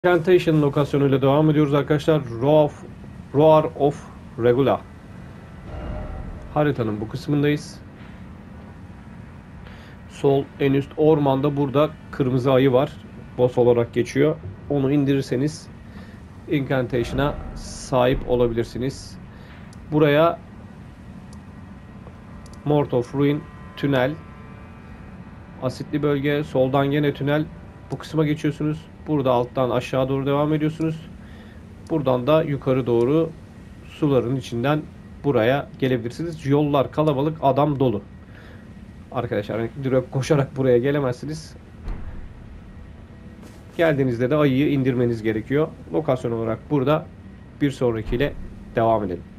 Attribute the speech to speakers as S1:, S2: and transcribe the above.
S1: Incantation lokasyonuyla devam ediyoruz arkadaşlar. Roar of Regula. Haritanın bu kısmındayız. Sol en üst ormanda burada kırmızı ayı var. Boss olarak geçiyor. Onu indirirseniz Incantation'a sahip olabilirsiniz. Buraya Mort of Ruin tünel. Asitli bölge. Soldan gene tünel. Bu kısma geçiyorsunuz. Burada alttan aşağı doğru devam ediyorsunuz. Buradan da yukarı doğru suların içinden buraya gelebilirsiniz. Yollar kalabalık, adam dolu. Arkadaşlar direkt koşarak buraya gelemezsiniz. Geldiğinizde de ayıyı indirmeniz gerekiyor. Lokasyon olarak burada. Bir sonrakiyle devam edelim.